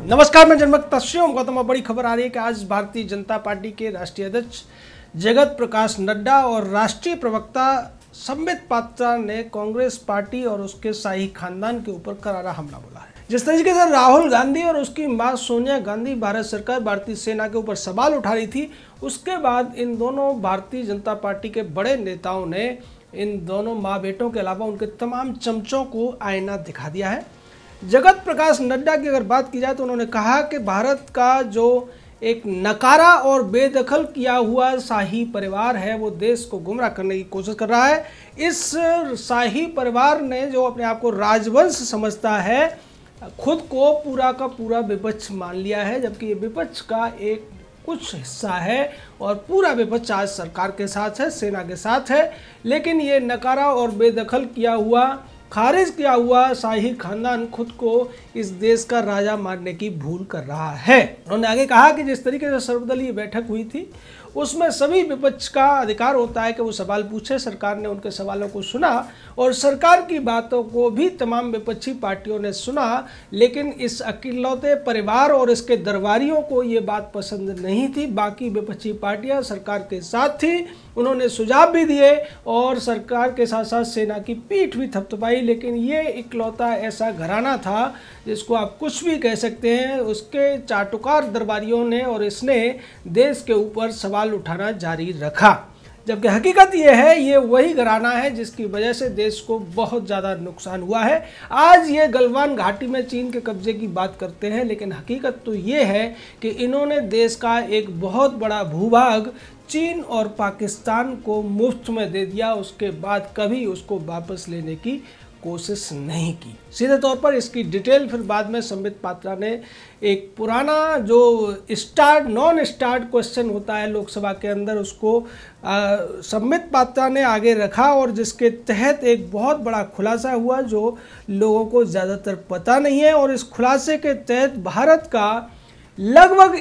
नमस्कार, मैं जनमत पश्चिम गौतम। बड़ी खबर आ रही है कि आज भारतीय जनता पार्टी के राष्ट्रीय अध्यक्ष जगत प्रकाश नड्डा और राष्ट्रीय प्रवक्ता संबित पात्रा ने कांग्रेस पार्टी और उसके शाही खानदान के ऊपर करारा हमला बोला है। जिस तरीके से राहुल गांधी और उसकी मां सोनिया गांधी भारत सरकार, भारतीय सेना के ऊपर सवाल उठा रही थी, उसके बाद इन दोनों भारतीय जनता पार्टी के बड़े नेताओं ने इन दोनों माँ बेटों के अलावा उनके तमाम चमचों को आईना दिखा दिया है। जगत प्रकाश नड्डा की अगर बात की जाए तो उन्होंने कहा कि भारत का जो एक नकारा और बेदखल किया हुआ शाही परिवार है वो देश को गुमराह करने की कोशिश कर रहा है। इस शाही परिवार ने जो अपने आप को राजवंश समझता है, खुद को पूरा का पूरा विपक्ष मान लिया है, जबकि ये विपक्ष का एक कुछ हिस्सा है और पूरा विपक्ष आज सरकार के साथ है, सेना के साथ है। लेकिन ये नकारा और बेदखल किया हुआ, खारिज किया हुआ शाही खानदान खुद को इस देश का राजा मानने की भूल कर रहा है। उन्होंने आगे कहा कि जिस तरीके से सर्वदलीय बैठक हुई थी उसमें सभी विपक्ष का अधिकार होता है कि वो सवाल पूछे। सरकार ने उनके सवालों को सुना और सरकार की बातों को भी तमाम विपक्षी पार्टियों ने सुना, लेकिन इस अकेलौते परिवार और इसके दरबारियों को ये बात पसंद नहीं थी। बाकी विपक्षी पार्टियां सरकार के साथ थी, उन्होंने सुझाव भी दिए और सरकार के साथ साथ सेना की पीठ भी थपथपाई। लेकिन ये इकलौता ऐसा घराना था जिसको आप कुछ भी कह सकते हैं, उसके चाटुकार दरबारियों ने और इसने देश के ऊपर सवाल उठाना जारी रखा। जबकि हकीकत ये है, ये वही घराना है जिसकी वजह से देश को बहुत ज़्यादा नुकसान हुआ है। आज ये गलवान घाटी में चीन के कब्जे की बात करते हैं, लेकिन हकीकत तो ये है कि इन्होंने देश का एक बहुत बड़ा भूभाग चीन और पाकिस्तान को मुफ्त में दे दिया। उसके बाद कभी उसको वापस लेने की कोशिश नहीं की। सीधे तौर पर इसकी डिटेल फिर बाद में संबित पात्रा ने एक पुराना जो नॉन स्टार्ट क्वेश्चन होता है लोकसभा के अंदर, उसको संबित पात्रा ने आगे रखा और जिसके तहत एक बहुत बड़ा खुलासा हुआ जो लोगों को ज़्यादातर पता नहीं है। और इस खुलासे के तहत भारत का लगभग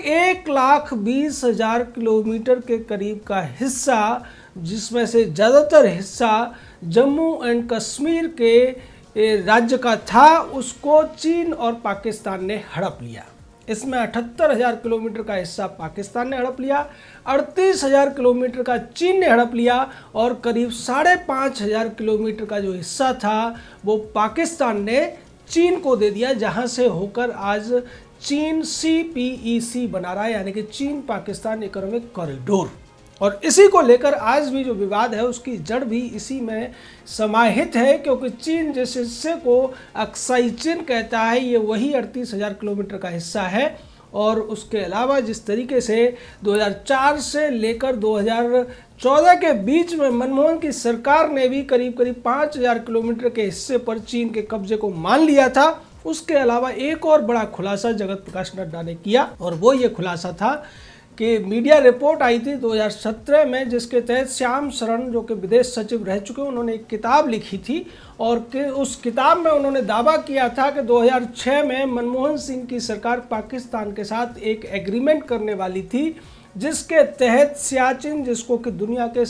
1,20,000 किलोमीटर के करीब का हिस्सा, जिसमें से ज़्यादातर हिस्सा जम्मू एंड कश्मीर के राज्य का था, उसको चीन और पाकिस्तान ने हड़प लिया। इसमें 78,000 किलोमीटर का हिस्सा पाकिस्तान ने हड़प लिया, 38,000 किलोमीटर का चीन ने हड़प लिया और करीब 5,500 किलोमीटर का जो हिस्सा था वो पाकिस्तान ने चीन को दे दिया, जहां से होकर आज चीन CPEC बना रहा है, यानी कि चीन पाकिस्तान इकोनॉमिक कॉरिडोर। और इसी को लेकर आज भी जो विवाद है उसकी जड़ भी इसी में समाहित है, क्योंकि चीन जिस हिस्से को अक्साई चीन कहता है ये वही 38,000 किलोमीटर का हिस्सा है। और उसके अलावा जिस तरीके से 2004 से लेकर 2014 के बीच में मनमोहन की सरकार ने भी करीब 5,000 किलोमीटर के हिस्से पर चीन के कब्जे को मान लिया था, उसके अलावा एक और बड़ा खुलासा जगत प्रकाश नड्डा ने किया। और वो ये खुलासा था कि मीडिया रिपोर्ट आई थी 2017 में, जिसके तहत श्याम शरण जो कि विदेश सचिव रह चुके हैं, उन्होंने एक किताब लिखी थी और उस किताब में उन्होंने दावा किया था कि 2006 में मनमोहन सिंह की सरकार पाकिस्तान के साथ एक एग्रीमेंट करने वाली थी, जिसके तहत सियाचिन, जिसको कि दुनिया के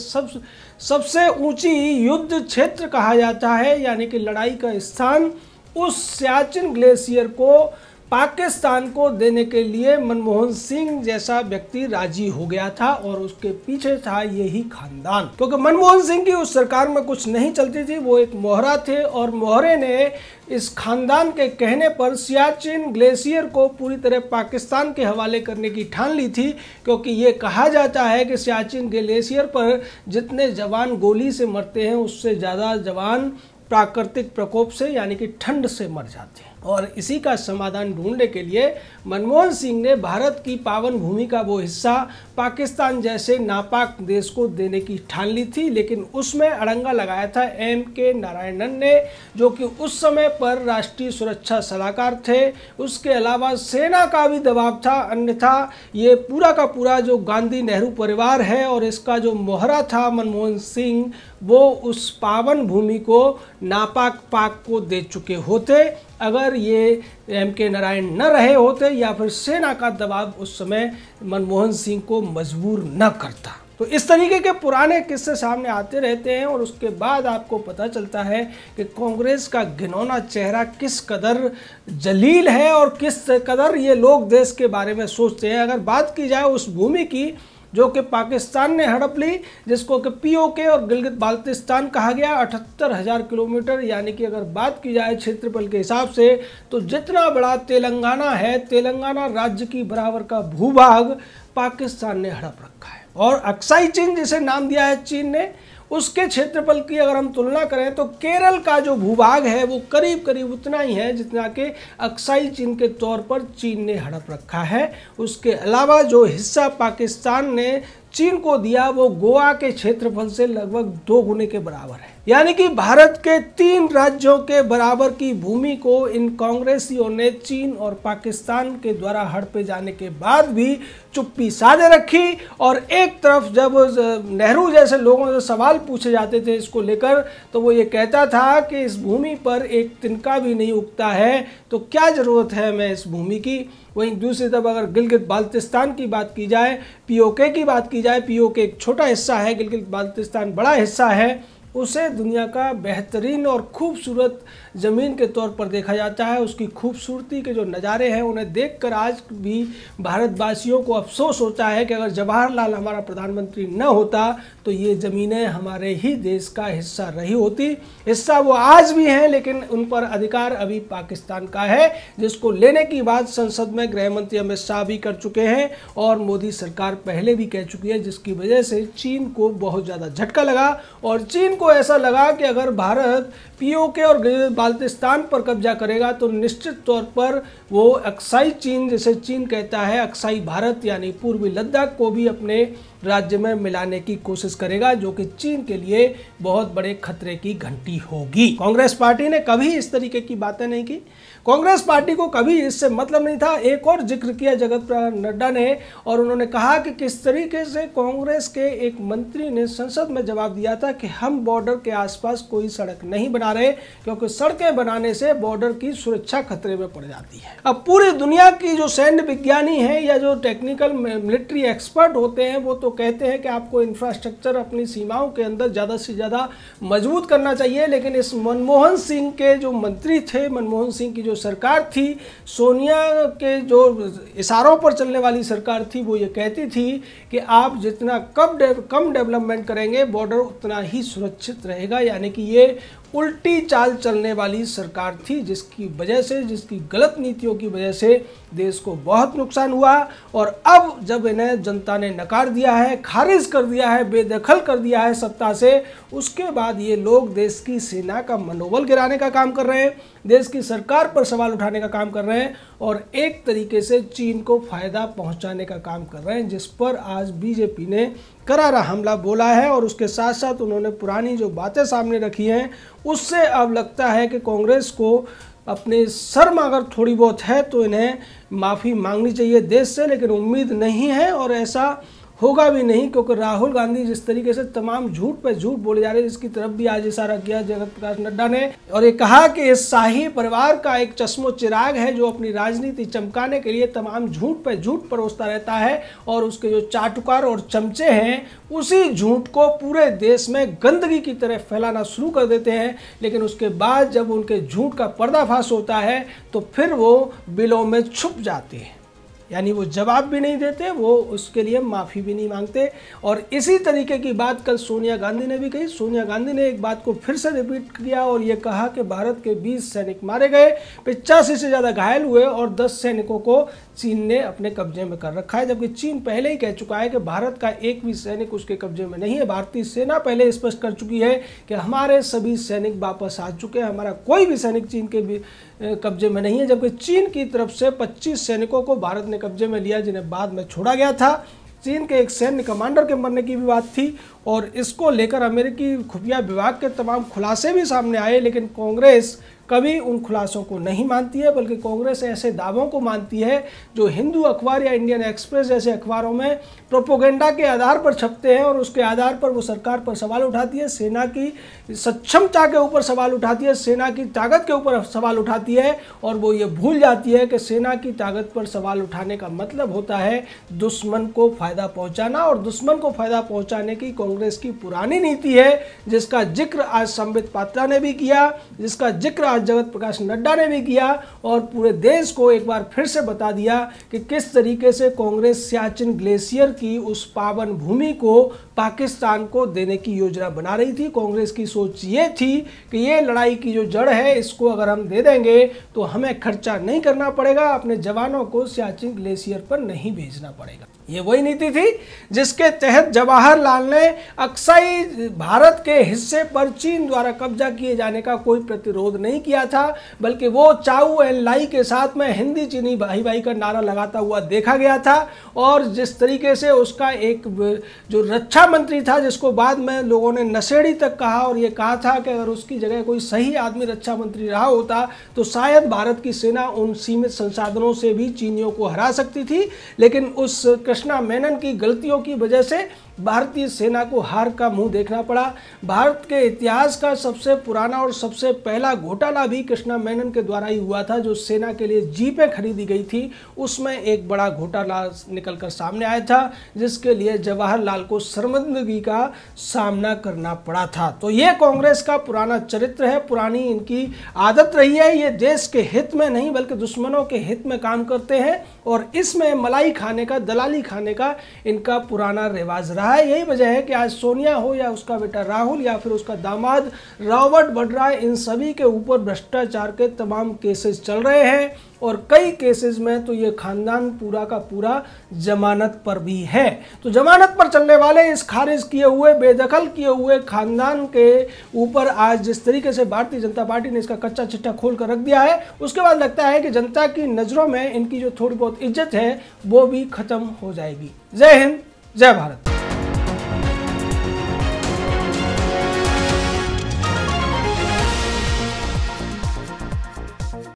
सबसे ऊंची युद्ध क्षेत्र कहा जाता है, यानी कि लड़ाई का स्थान, उस सियाचिन ग्लेशियर को पाकिस्तान को देने के लिए मनमोहन सिंह जैसा व्यक्ति राजी हो गया था। और उसके पीछे था यही खानदान, क्योंकि मनमोहन सिंह की उस सरकार में कुछ नहीं चलती थी, वो एक मोहरा थे और मोहरे ने इस खानदान के कहने पर सियाचिन ग्लेशियर को पूरी तरह पाकिस्तान के हवाले करने की ठान ली थी। क्योंकि ये कहा जाता है कि सियाचिन ग्लेशियर पर जितने जवान गोली से मरते हैं उससे ज़्यादा जवान प्राकृतिक प्रकोप से, यानी कि ठंड से मर जाते हैं। और इसी का समाधान ढूंढने के लिए मनमोहन सिंह ने भारत की पावन भूमि का वो हिस्सा पाकिस्तान जैसे नापाक देश को देने की ठान ली थी। लेकिन उसमें अड़ंगा लगाया था M.K. नारायणन ने, जो कि उस समय पर राष्ट्रीय सुरक्षा सलाहकार थे। उसके अलावा सेना का भी दबाव था, अन्यथा ये पूरा का पूरा जो गांधी नेहरू परिवार है और इसका जो मोहरा था मनमोहन सिंह, वो उस पावन भूमि को नापाक पाक को दे चुके होते अगर ये M.K. नारायण न रहे होते या फिर सेना का दबाव उस समय मनमोहन सिंह को मजबूर न करता। तो इस तरीके के पुराने किस्से सामने आते रहते हैं और उसके बाद आपको पता चलता है कि कांग्रेस का घिनौना चेहरा किस कदर जलील है और किस कदर ये लोग देश के बारे में सोचते हैं। अगर बात की जाए उस भूमि की जो कि पाकिस्तान ने हड़प ली, जिसको कि पीओके और गिलगित बाल्टिस्तान कहा गया, 78,000 किलोमीटर, यानी कि अगर बात की जाए क्षेत्रफल के हिसाब से तो जितना बड़ा तेलंगाना है, तेलंगाना राज्य की बराबर का भूभाग पाकिस्तान ने हड़प रखा है। और अक्साई चीन जिसे नाम दिया है चीन ने, उसके क्षेत्रफल की अगर हम तुलना करें तो केरल का जो भूभाग है वो करीब करीब उतना ही है जितना कि अक्साई चीन के तौर पर चीन ने हड़प रखा है। उसके अलावा जो हिस्सा पाकिस्तान ने चीन को दिया वो गोवा के क्षेत्रफल से लगभग 2 गुने के बराबर है, यानी कि भारत के 3 राज्यों के बराबर की भूमि को इन कांग्रेसियों ने चीन और पाकिस्तान के द्वारा हड़पे जाने के बाद भी चुप्पी साधे रखी। और एक तरफ जब नेहरू जैसे लोगों से सवाल पूछे जाते थे इसको लेकर तो वो ये कहता था कि इस भूमि पर एक तिनका भी नहीं उगता है, तो क्या ज़रूरत है हमें इस भूमि की। वहीं दूसरी तरफ अगर गिलगित बाल्टिस्तान की बात की जाए, पीओके की बात की जाए, पीओके एक छोटा हिस्सा है, गिलगित बाल्टिस्तान बड़ा हिस्सा है, उसे दुनिया का बेहतरीन और खूबसूरत ज़मीन के तौर पर देखा जाता है। उसकी खूबसूरती के जो नज़ारे हैं उन्हें देखकर आज भी भारतवासियों को अफसोस होता है कि अगर जवाहरलाल हमारा प्रधानमंत्री न होता तो ये ज़मीनें हमारे ही देश का हिस्सा रही होती। हिस्सा वो आज भी हैं लेकिन उन पर अधिकार अभी पाकिस्तान का है, जिसको लेने की बात संसद में गृह मंत्री अमित शाह भी कर चुके हैं और मोदी सरकार पहले भी कह चुकी है, जिसकी वजह से चीन को बहुत ज़्यादा झटका लगा। और चीन को ऐसा लगा कि अगर भारत पीओके और बाल्टिस्तान पर कब्जा करेगा तो निश्चित तौर पर वो अक्साई चीन, जिसे चीन कहता है अक्साई भारत, यानी पूर्वी लद्दाख को भी अपने राज्य में मिलाने की कोशिश करेगा, जो कि चीन के लिए बहुत बड़े खतरे की घंटी होगी। कांग्रेस पार्टी ने कभी इस तरीके की बातें नहीं की, कांग्रेस पार्टी को कभी इससे मतलब नहीं था। एक और जिक्र किया जगत प्रकाश नड्डा ने और उन्होंने कहा कि किस तरीके से कांग्रेस के एक मंत्री ने संसद में जवाब दिया था कि हम बॉर्डर के आसपास कोई सड़क नहीं बना रहे क्योंकि सड़कें बनाने से बॉर्डर की सुरक्षा खतरे में पड़ जाती है। अब पूरी दुनिया की जो सैन्य विज्ञानी हैं या जो टेक्निकल मिलिट्री एक्सपर्ट होते हैं वो तो कहते हैं कि आपको इंफ्रास्ट्रक्चर अपनी सीमाओं के अंदर ज़्यादा से ज़्यादा मजबूत करना चाहिए, लेकिन इस मनमोहन सिंह के जो मंत्री थे, मनमोहन सिंह की जो सरकार थी, सोनिया के जो इशारों पर चलने वाली सरकार थी, वो ये कहती थी कि आप जितना कम डेवलपमेंट करेंगे बॉर्डर उतना ही सुरक्षित रहेगा। यानी कि ये उल्टी चाल चलने वाली सरकार थी, जिसकी वजह से, जिसकी गलत नीतियों की वजह से देश को बहुत नुकसान हुआ। और अब जब इन्हें जनता ने नकार दिया है, खारिज कर दिया है, बेदखल कर दिया है सत्ता से, उसके बाद ये लोग देश की सेना का मनोबल गिराने का काम कर रहे हैं, देश की सरकार पर सवाल उठाने का काम कर रहे हैं और एक तरीके से चीन को फायदा पहुंचाने का काम कर रहे हैं, जिस पर आज बीजेपी ने करारा हमला बोला है। और उसके साथ साथ उन्होंने पुरानी जो बातें सामने रखी हैं उससे अब लगता है कि कांग्रेस को अपने शर्म अगर थोड़ी बहुत है तो इन्हें माफ़ी मांगनी चाहिए देश से, लेकिन उम्मीद नहीं है और ऐसा होगा भी नहीं, क्योंकि राहुल गांधी जिस तरीके से तमाम झूठ पे झूठ बोले जा रहे हैं, जिसकी तरफ भी आज इशारा किया जगत प्रकाश नड्डा ने, और ये कहा कि इस शाही परिवार का एक चश्मो चिराग है जो अपनी राजनीति चमकाने के लिए तमाम झूठ पे झूठ परोसता रहता है और उसके जो चाटुकार और चमचे हैं उसी झूठ को पूरे देश में गंदगी की तरह फैलाना शुरू कर देते हैं। लेकिन उसके बाद जब उनके झूठ का पर्दाफाश होता है तो फिर वो बिलों में छुप जाते हैं, यानी वो जवाब भी नहीं देते, वो उसके लिए माफ़ी भी नहीं मांगते। और इसी तरीके की बात कल सोनिया गांधी ने भी कही। सोनिया गांधी ने एक बात को फिर से रिपीट किया और ये कहा कि भारत के 20 सैनिक मारे गए, 85 से ज़्यादा घायल हुए और 10 सैनिकों को चीन ने अपने कब्जे में कर रखा है, जबकि चीन पहले ही कह चुका है कि भारत का एक भी सैनिक उसके कब्जे में नहीं है। भारतीय सेना पहले स्पष्ट कर चुकी है कि हमारे सभी सैनिक वापस आ चुके हैं, हमारा कोई भी सैनिक चीन के भी कब्जे में नहीं है। जबकि चीन की तरफ से 25 सैनिकों को भारत ने कब्जे में लिया, जिन्हें बाद में छोड़ा गया था। चीन के एक सैन्य कमांडर के मरने की भी बात थी और इसको लेकर अमेरिकी खुफिया विभाग के तमाम खुलासे भी सामने आए, लेकिन कांग्रेस कभी उन खुलासों को नहीं मानती है, बल्कि कांग्रेस ऐसे दावों को मानती है जो हिंदू अखबार या इंडियन एक्सप्रेस जैसे अखबारों में प्रोपोगेंडा के आधार पर छपते हैं, और उसके आधार पर वो सरकार पर सवाल उठाती है, सेना की सक्षमता के ऊपर सवाल उठाती है, सेना की ताकत के ऊपर सवाल उठाती है, और वो ये भूल जाती है कि सेना की ताकत पर सवाल उठाने का मतलब होता है दुश्मन को फायदा पहुंचाना। और दुश्मन को फायदा पहुंचाने की कांग्रेस की पुरानी नीति है, जिसका जिक्र आज संबित पात्रा ने भी किया, जिसका जिक्र आज जगत प्रकाश नड्डा ने भी किया, और पूरे देश को एक बार फिर से बता दिया कि किस तरीके से कांग्रेस सियाचिन ग्लेशियर की उस पावन भूमि को पाकिस्तान को देने की योजना बना रही थी। कांग्रेस की सोच ये थी कि ये लड़ाई की जो जड़ है, इसको अगर हम दे देंगे तो हमें खर्चा नहीं करना पड़ेगा, अपने जवानों को सियाचिन ग्लेशियर पर नहीं भेजना पड़ेगा। ये वही नीति थी जिसके तहत जवाहरलाल ने अक्साई भारत के हिस्से पर चीन द्वारा कब्जा किए जाने का कोई प्रतिरोध नहीं किया था, बल्कि वो चाऊ एन लाई के साथ में हिंदी चीनी भाई भाई का नारा लगाता हुआ देखा गया था। और जिस तरीके से उसका एक जो रक्षा मंत्री था, जिसको बाद में लोगों ने नशेड़ी तक कहा, और ये कहा था कि अगर उसकी जगह कोई सही आदमी रक्षा मंत्री रहा होता तो शायद भारत की सेना उन सीमित संसाधनों से भी चीनियों को हरा सकती थी। लेकिन उस कृष्णा मेनन की गलतियों की वजह से भारतीय सेना को हार का मुंह देखना पड़ा। भारत के इतिहास का सबसे पुराना और सबसे पहला घोटाला भी कृष्णा मेनन के द्वारा ही हुआ था। जो सेना के लिए जीपें खरीदी गई थी, उसमें एक बड़ा घोटाला निकलकर सामने आया था, जिसके लिए जवाहरलाल को शर्मिंदगी का सामना करना पड़ा था। तो ये कांग्रेस का पुराना चरित्र है, पुरानी इनकी आदत रही है। ये देश के हित में नहीं बल्कि दुश्मनों के हित में काम करते हैं, और इसमें मलाई खाने का, दलाली खाने का इनका पुराना रिवाज रहा है। यही वजह है कि आज सोनिया हो या उसका बेटा राहुल या फिर उसका दामाद रॉबर्ट वड्रा, इन सभी के ऊपर भ्रष्टाचार के तमाम केसेस चल रहे हैं, और कई केसेस में तो ये खानदान पूरा का पूरा जमानत पर भी है। तो जमानत पर चलने वाले इस खारिज किए हुए, बेदखल किए हुए खानदान के ऊपर आज जिस तरीके से भारतीय जनता पार्टी ने इसका कच्चा चिट्ठा खोल कर रख दिया है, उसके बाद लगता है कि जनता की नज़रों में इनकी जो थोड़ी बहुत इज्जत है वो भी खत्म हो जाएगी। जय हिंद, जय भारत।